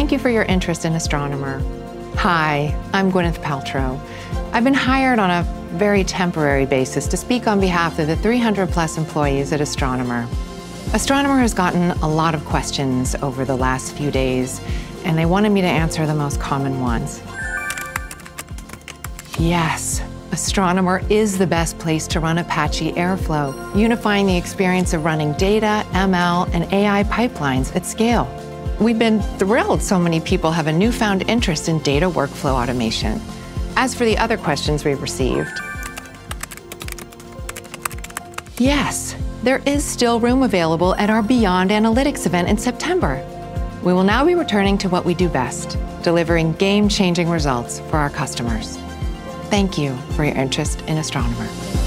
thank you for your interest in Astronomer. Hi, I'm Gwyneth Paltrow. I've been hired on a very temporary basis to speak on behalf of the 300+ employees at Astronomer. Astronomer has gotten a lot of questions over the last few days, and they wanted me to answer the most common ones. Yes, Astronomer is the best place to run Apache Airflow, unifying the experience of running data, ML, and AI pipelines at scale. We've been thrilled so many people have a newfound interest in data workflow automation. As for the other questions we've received, yes, there is still room available at our Beyond Analytics event in September. We will now be returning to what we do best, delivering game-changing results for our customers. Thank you for your interest in Astronomer.